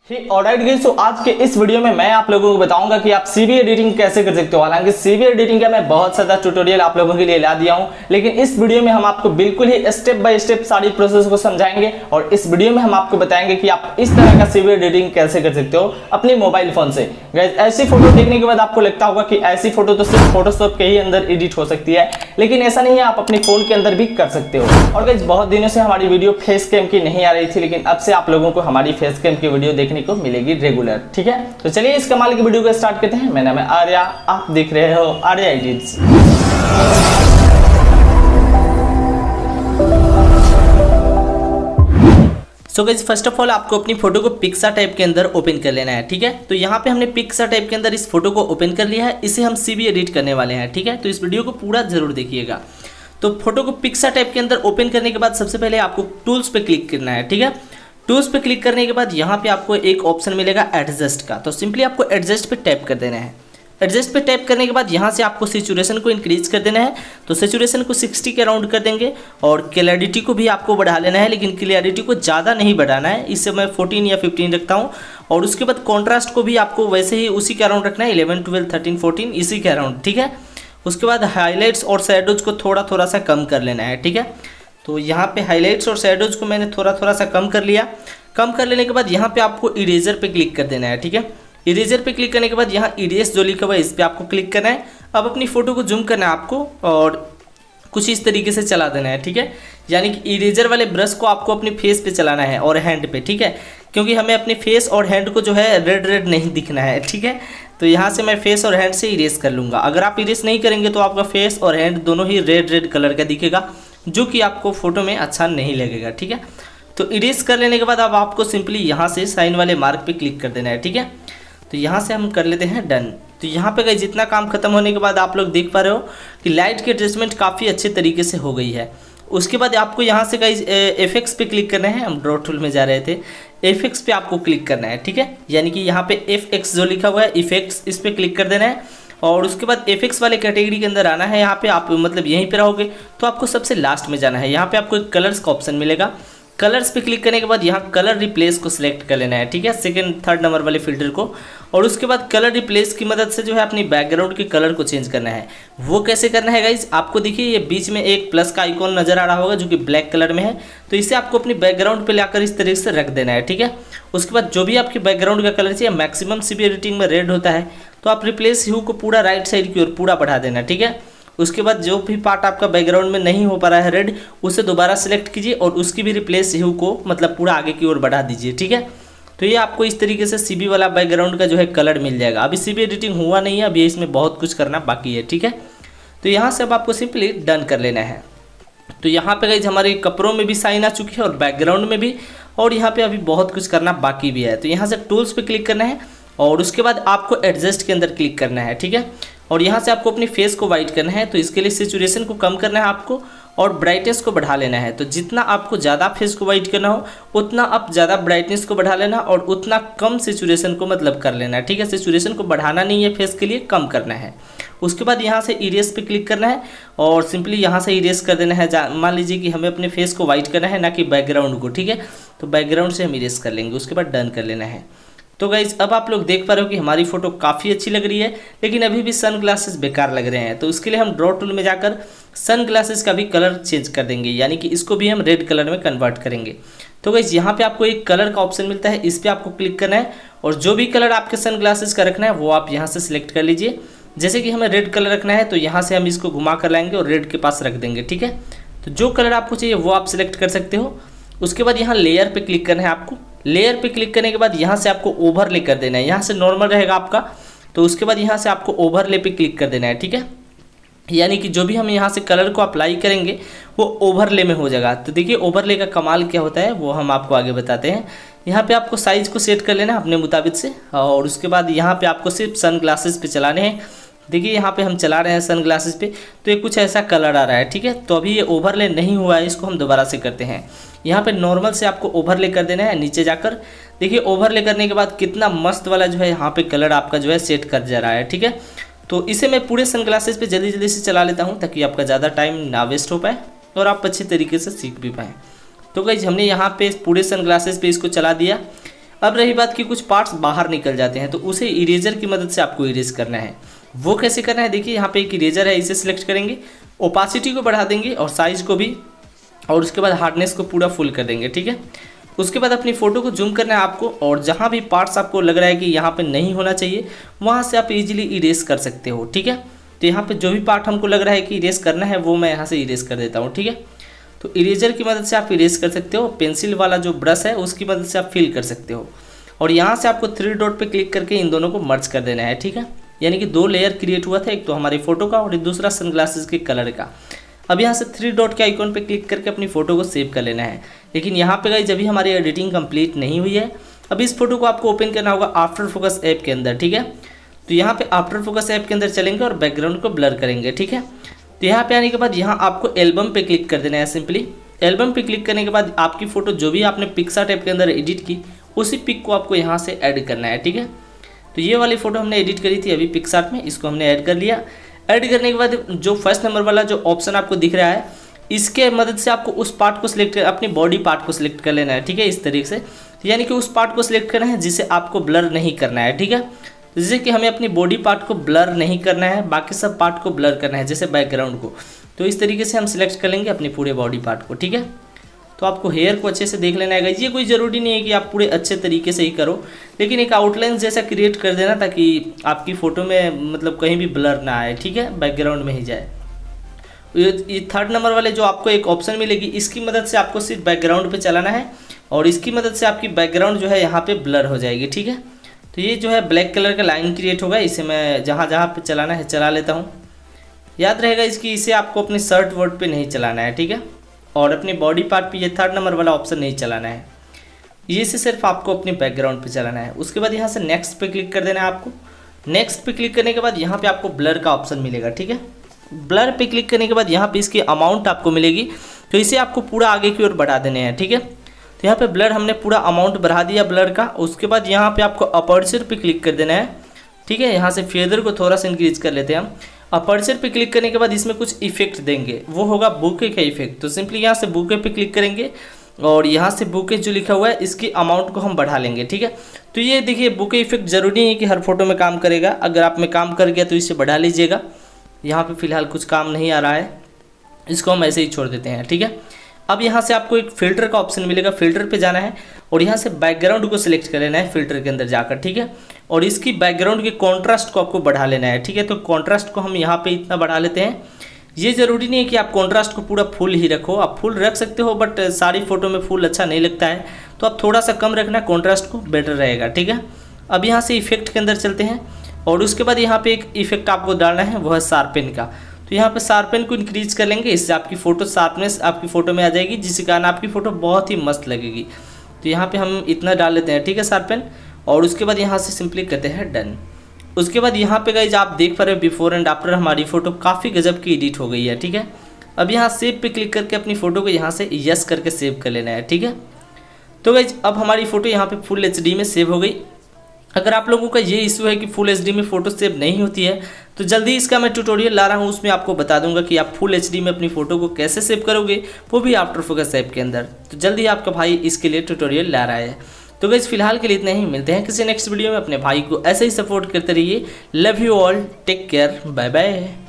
Alright guys, तो आज के इस वीडियो में मैं आप लोगों को बताऊंगा कि आप सीवी एडिटिंग कैसे कर सकते हो। हालांकि सीवी एडिटिंग का मैं बहुत सारा ट्यूटोरियल आप लोगों के लिए ला दिया हूं, लेकिन इस वीडियो में हम आपको बिल्कुल ही स्टेप बाय स्टेप सारी प्रोसेस को समझाएंगे और इस वीडियो में हम आपको बताएंगे कि आप इस तरह का सीवी एडिटिंग कैसे कर सकते हो अपने मोबाइल फोन से। गाइस, ऐसी फोटो देखने के बाद आपको लगता होगा कि ऐसी फोटो तो सिर्फ फोटोशॉप के ही अंदर एडिट हो सकती है, लेकिन ऐसा नहीं है, आप अपने फोन के अंदर भी कर सकते हो। और गाइस, बहुत दिनों से हमारी वीडियो फेस कैम की नहीं आ रही थी, लेकिन अब से आप लोगों को हमारी फेस कैम की वीडियो देखने को मिलेगी रेगुलर। ठीक है, तो चलिए इस कमाल की वीडियो को स्टार्ट करते हैं। मेरा नाम है आर्या, आप देख रहे हो Arya edits. So guys, first of all आपको अपनी फोटो को पिक्सार्ट टाइप के अंदर ओपन कर लेना है। ठीक है, तो यहाँ पे हमने पिक्सार्ट टाइप के अंदर इस फोटो को ओपन कर लिया है। इसे हम सीवी एडिट करने वाले हैं। ठीक है, तो इस वीडियो को पूरा जरूर देखिएगा। तो फोटो को पिक्सार्ट टाइप के अंदर ओपन करने के बाद सबसे पहले आपको टूल्स पे क्लिक करना है। ठीक है, टूल्स पे क्लिक करने के बाद यहाँ पे आपको एक ऑप्शन मिलेगा एडजस्ट का, तो सिंपली आपको एडजस्ट पे टैप कर देना है। एडजस्ट पे टैप करने के बाद यहाँ से आपको सैचुरेशन को इंक्रीज कर देना है, तो सैचुरेशन को 60 के अराउंड कर देंगे और क्लैरिटी को भी आपको बढ़ा लेना है, लेकिन क्लैरिटी को ज़्यादा नहीं बढ़ाना है। इससे मैं 14 या 15 रखता हूँ। और उसके बाद कॉन्ट्रास्ट को भी आपको वैसे ही उसी के अराउंड रखना है, 11, 12, 13, 14 इसी के अराउंड। ठीक है, उसके बाद हाईलाइट्स और शैडोज को थोड़ा थोड़ा सा कम कर लेना है। ठीक है, तो यहाँ पे हाईलाइट्स और शैडोज को मैंने थोड़ा थोड़ा सा कम कर लिया। कम कर लेने के बाद यहाँ पे आपको इरेजर पे क्लिक कर देना है। ठीक है, इरेजर पे क्लिक करने के बाद यहाँ इरेज जो लिखा हुआ है इस पे आपको क्लिक करना है। अब अपनी फोटो को जूम करना है आपको और कुछ इस तरीके से चला देना है। ठीक है, यानी कि इरेजर वाले ब्रश को आपको अपने फेस पे चलाना है और हैंड पे। ठीक है, क्योंकि हमें अपने फेस और हैंड को जो है रेड रेड नहीं दिखना है। ठीक है, तो यहाँ से मैं फेस और हैंड से इरेज कर लूँगा। अगर आप इरेज नहीं करेंगे तो आपका फेस और हैंड दोनों ही रेड रेड कलर का दिखेगा, जो कि आपको फोटो में अच्छा नहीं लगेगा। ठीक है, तो इरेज कर लेने के बाद अब आपको सिंपली यहाँ से साइन वाले मार्क पे क्लिक कर देना है। ठीक है, तो यहाँ से हम कर लेते हैं डन। तो यहाँ पे गाइस, जितना काम खत्म होने के बाद आप लोग देख पा रहे हो कि लाइट की एडजस्टमेंट काफ़ी अच्छे तरीके से हो गई है। उसके बाद आपको यहाँ से गाइस एफेक्ट्स पे क्लिक करना है। हम ड्रॉ टूल में जा रहे थे, एफेक्ट्स पे आपको क्लिक करना है। ठीक है, यानी कि यहाँ पे FX जो लिखा हुआ है इफेक्ट्स, इस पर क्लिक कर देना है और उसके बाद एफेक्ट्स वाले कैटेगरी के अंदर आना है। यहाँ पे आप मतलब यहीं पे रहोगे तो आपको सबसे लास्ट में जाना है। यहाँ पे आपको एक कलर्स का ऑप्शन मिलेगा। कलर्स पे क्लिक करने के बाद यहाँ कलर रिप्लेस को सिलेक्ट कर लेना है। ठीक है, सेकंड थर्ड नंबर वाले फिल्टर को, और उसके बाद कलर रिप्लेस की मदद से जो है अपनी बैकग्राउंड के कलर को चेंज करना है। वो कैसे करना है गाइज, आपको देखिए ये बीच में एक प्लस का आइकॉन नजर आ रहा होगा जो कि ब्लैक कलर में है, तो इसे आपको अपनी बैकग्राउंड पे लाकर इस तरीके से रख देना है। ठीक है, उसके बाद जो भी आपकी बैकग्राउंड का कलर चाहिए, मैक्सिमम सीवी एडिटिंग में रेड होता है, तो आप रिप्लेस ह्यू को पूरा राइट साइड की ओर पूरा बढ़ा देना। ठीक है, उसके बाद जो भी पार्ट आपका बैकग्राउंड में नहीं हो पा रहा है रेड, उसे दोबारा सिलेक्ट कीजिए और उसकी भी रिप्लेस ह्यू को मतलब पूरा आगे की ओर बढ़ा दीजिए। ठीक है, तो ये आपको इस तरीके से सीबी वाला बैकग्राउंड का जो है कलर मिल जाएगा। अभी सीबी एडिटिंग हुआ नहीं है, अभी इसमें बहुत कुछ करना बाकी है। ठीक है, तो यहाँ से अब आपको सिंपली डन कर लेना है। तो यहाँ पे गाइस हमारे कपड़ों में भी साइन आ चुकी है और बैकग्राउंड में भी, और यहाँ पे अभी बहुत कुछ करना बाकी भी है। तो यहाँ से टूल्स पे क्लिक करना है और उसके बाद आपको एडजस्ट के अंदर क्लिक करना है। ठीक है, और यहाँ से आपको अपनी फेस को वाइट करना है, तो इसके लिए सैचुरेशन को कम करना है आपको और ब्राइटनेस को बढ़ा लेना है। तो जितना आपको ज़्यादा फेस को वाइट करना हो उतना आप ज़्यादा ब्राइटनेस को बढ़ा लेना और उतना कम सैचुरेशन को मतलब कर लेना है। ठीक है, सैचुरेशन को बढ़ाना नहीं है, फेस के लिए कम करना है। उसके बाद यहाँ से इरेज पे क्लिक करना है और सिंपली यहाँ से इरेज कर देना है। मान लीजिए कि हमें अपने फेस को वाइट करना है, ना कि बैकग्राउंड को। ठीक है, तो बैकग्राउंड से हम इरेज कर लेंगे, उसके बाद डन कर लेना है। तो गाइज, अब आप लोग देख पा रहे हो कि हमारी फोटो काफ़ी अच्छी लग रही है, लेकिन अभी भी सन ग्लासेस बेकार लग रहे हैं। तो उसके लिए हम ड्रॉ टूल में जाकर सन ग्लासेस का भी कलर चेंज कर देंगे, यानी कि इसको भी हम रेड कलर में कन्वर्ट करेंगे। तो गाइज, यहाँ पे आपको एक कलर का ऑप्शन मिलता है, इस पर आपको क्लिक करना है और जो भी कलर आपके सन ग्लासेस का रखना है वो आप यहाँ से सिलेक्ट कर लीजिए। जैसे कि हमें रेड कलर रखना है, तो यहाँ से हम इसको घुमा कर लाएंगे और रेड के पास रख देंगे। ठीक है, तो जो कलर आपको चाहिए वो आप सिलेक्ट कर सकते हो। उसके बाद यहाँ लेयर पे क्लिक करना है आपको। लेयर पे क्लिक करने के बाद यहाँ से आपको ओवरले कर देना है। यहाँ से नॉर्मल रहेगा आपका, तो उसके बाद यहाँ से आपको ओवरले पे क्लिक कर देना है। ठीक है, यानी कि जो भी हम यहाँ से कलर को अप्लाई करेंगे वो ओवरले में हो जाएगा। तो देखिए ओवरले का कमाल क्या होता है वो हम आपको आगे बताते हैं। यहाँ पे आपको साइज़ को सेट कर लेना है अपने मुताबिक से, और उसके बाद यहाँ पे आपको सिर्फ सन ग्लासेस पे चलाने हैं। देखिए यहाँ पे हम चला रहे हैं सन ग्लासेस पे, तो ये कुछ ऐसा कलर आ रहा है। ठीक है, तो अभी ये ओवरले नहीं हुआ है, इसको हम दोबारा से करते हैं। यहाँ पे नॉर्मल से आपको ओवरले कर देना है नीचे जाकर। देखिए ओवरले करने के बाद कितना मस्त वाला जो है यहाँ पे कलर आपका जो है सेट कर जा रहा है। ठीक है, तो इसे मैं पूरे सन ग्लासेस पे जल्दी जल्दी से चला लेता हूँ ताकि आपका ज़्यादा टाइम ना वेस्ट हो पाए और आप अच्छे तरीके से सीख भी पाएँ। तो गाइस, हमने यहाँ पे पूरे सन ग्लासेस पे इसको चला दिया। अब रही बात कि कुछ पार्ट्स बाहर निकल जाते हैं तो उसे इरेजर की मदद से आपको इरेज करना है। वो कैसे करना है, देखिए यहाँ पे एक इरेजर है, इसे सिलेक्ट करेंगे, ओपासिटी को बढ़ा देंगे और साइज को भी, और उसके बाद हार्डनेस को पूरा फुल कर देंगे, ठीक है। उसके बाद अपनी फ़ोटो को जूम करना है आपको, और जहाँ भी पार्ट्स आपको लग रहा है कि यहाँ पे नहीं होना चाहिए वहाँ से आप इजीली इरेज कर सकते हो, ठीक है। तो यहाँ पे जो भी पार्ट हमको लग रहा है कि इरेज करना है वो मैं यहाँ से इरेज कर देता हूँ, ठीक है। तो इरेजर की मदद से आप इरेज कर सकते हो, पेंसिल वाला जो ब्रश है उसकी मदद से आप फिल कर सकते हो, और यहाँ से आपको 3 डॉट पे क्लिक करके इन दोनों को मर्ज कर देना है, ठीक है। यानी कि 2 लेयर क्रिएट हुआ था, एक तो हमारी फ़ोटो का और दूसरा सनग्लासेस के कलर का। अब यहाँ से 3 डॉट के आइकॉन पे क्लिक करके अपनी फ़ोटो को सेव कर लेना है। लेकिन यहाँ पे गाइस अभी हमारी एडिटिंग कंप्लीट नहीं हुई है। अब इस फोटो को आपको ओपन करना होगा आफ्टर फोकस ऐप के अंदर, ठीक है। तो यहाँ पे आफ्टर फोकस ऐप के अंदर चलेंगे और बैकग्राउंड को ब्लर करेंगे, ठीक है। तो यहाँ पे आने के बाद यहाँ आपको एल्बम पे क्लिक कर देना है। सिंपली एल्बम पे क्लिक करने के बाद आपकी फ़ोटो जो भी आपने पिक्सार्ट ऐप के अंदर एडिट की उसी पिक को आपको यहाँ से ऐड करना है, ठीक है। तो ये वाली फ़ोटो हमने एडिट करी थी अभी पिक्सार्ट में, इसको हमने ऐड कर लिया। ऐड करने के बाद जो फर्स्ट नंबर वाला जो ऑप्शन आपको दिख रहा है, इसके मदद से आपको उस पार्ट को सिलेक्ट कर, अपनी बॉडी पार्ट को सिलेक्ट कर लेना है, ठीक है, इस तरीके से। यानी कि उस पार्ट को सिलेक्ट करना है जिसे आपको ब्लर नहीं करना है, ठीक है। जैसे कि हमें अपनी बॉडी पार्ट को ब्लर नहीं करना है, बाकी सब पार्ट को ब्लर करना है, जैसे बैकग्राउंड को। तो इस तरीके से हम सिलेक्ट कर लेंगे अपनी पूरे बॉडी पार्ट को, ठीक है। तो आपको हेयर को अच्छे से देख लेना है। ये कोई ज़रूरी नहीं है कि आप पूरे अच्छे तरीके से ही करो, लेकिन एक आउटलाइन जैसा क्रिएट कर देना ताकि आपकी फ़ोटो में मतलब कहीं भी ब्लर ना आए, ठीक है, बैकग्राउंड में ही जाए। ये 3rd नंबर वाले जो आपको एक ऑप्शन मिलेगी, इसकी मदद से आपको सिर्फ बैकग्राउंड पे चलाना है और इसकी मदद से आपकी बैकग्राउंड जो है यहाँ पे ब्लर हो जाएगी, ठीक है। तो ये जो है ब्लैक कलर का लाइन क्रिएट होगा, इसे मैं जहाँ जहाँ पे चलाना है चला लेता हूँ। याद रहेगा इसकी, इसे आपको अपनी शर्ट वर्ड पे नहीं चलाना है, ठीक है। और अपनी बॉडी पार्ट पे ये 3rd नंबर वाला ऑप्शन नहीं चलाना है, ये से सिर्फ आपको अपने बैकग्राउंड पे चलाना है। उसके बाद यहाँ से नेक्स्ट पे क्लिक कर देना है आपको। नेक्स्ट पे क्लिक करने के बाद यहाँ पे आपको ब्लर का ऑप्शन मिलेगा, ठीक है। ब्लर पे क्लिक करने के बाद यहाँ पे इसकी अमाउंट आपको मिलेगी, तो इसे आपको पूरा आगे की ओर बढ़ा देने हैं, ठीक है। तो यहाँ पे ब्लर हमने पूरा अमाउंट बढ़ा दिया ब्लर का। उसके बाद यहाँ पे आपको अपर्चर पे क्लिक कर देना है, ठीक है। यहाँ से फेदर को थोड़ा सा इंक्रीज कर लेते हैं हम। अपर्चर पे क्लिक करने के बाद इसमें कुछ इफेक्ट देंगे, वो होगा बुके का इफेक्ट। तो सिंपली यहाँ से बुके पे क्लिक करेंगे और यहाँ से बुके जो लिखा हुआ है इसकी अमाउंट को हम बढ़ा लेंगे, ठीक है। तो ये देखिए बुके इफेक्ट ज़रूरी नहीं है कि हर फोटो में काम करेगा, अगर आप में काम कर गया तो इसे बढ़ा लीजिएगा। यहाँ पे फिलहाल कुछ काम नहीं आ रहा है, इसको हम ऐसे ही छोड़ देते हैं, ठीक है। अब यहाँ से आपको एक फ़िल्टर का ऑप्शन मिलेगा, फ़िल्टर पे जाना है और यहाँ से बैकग्राउंड को सिलेक्ट कर लेना है फ़िल्टर के अंदर जाकर, ठीक है। और इसकी बैकग्राउंड के कॉन्ट्रास्ट को आपको बढ़ा लेना है, ठीक है। तो कॉन्ट्रास्ट को हम यहाँ पे इतना बढ़ा लेते हैं। ये ज़रूरी नहीं है कि आप कॉन्ट्रास्ट को पूरा फुल ही रखो, आप फुल रख सकते हो, बट सारी फ़ोटो में फुल अच्छा नहीं लगता है, तो आप थोड़ा सा कम रखना, कॉन्ट्रास्ट को बेटर रहेगा, ठीक है। अब यहाँ से इफेक्ट के अंदर चलते हैं और उसके बाद यहाँ पे एक इफेक्ट आपको डालना है, वो है शार्पन का। तो यहाँ पे शार्पन को इंक्रीज कर लेंगे, इससे आपकी फ़ोटो शार्पनेस आपकी फ़ोटो में आ जाएगी, जिसके कारण आपकी फ़ोटो बहुत ही मस्त लगेगी। तो यहाँ पे हम इतना डाल लेते हैं, ठीक है, शार्पन। और उसके बाद यहाँ से सिंपली कहते हैं डन। उसके बाद यहाँ पे गाइज आप देख पा रहे हो बिफोर एंड आफ्टर हमारी फ़ोटो काफ़ी गजब की एडिट हो गई है, ठीक है। अब यहाँ सेव पे क्लिक करके अपनी फ़ोटो को यहाँ से यस करके सेव कर लेना है, ठीक है। तो गाइज अब हमारी फ़ोटो यहाँ पे फुल HD में सेव हो गई। अगर आप लोगों का ये इशू है कि फुल HD में फ़ोटो सेव नहीं होती है, तो जल्दी इसका मैं ट्यूटोरियल ला रहा हूँ, उसमें आपको बता दूंगा कि आप फुल HD में अपनी फ़ोटो को कैसे सेव करोगे, वो भी आफ्टर फोकस ऐप के अंदर। तो जल्दी आपका भाई इसके लिए ट्यूटोरियल ला रहा है। तो गाइस फिलहाल के लिए इतना ही, मिलते हैं किसी नेक्स्ट वीडियो में। अपने भाई को ऐसे ही सपोर्ट करते रहिए। Love you all, take care, bye bye.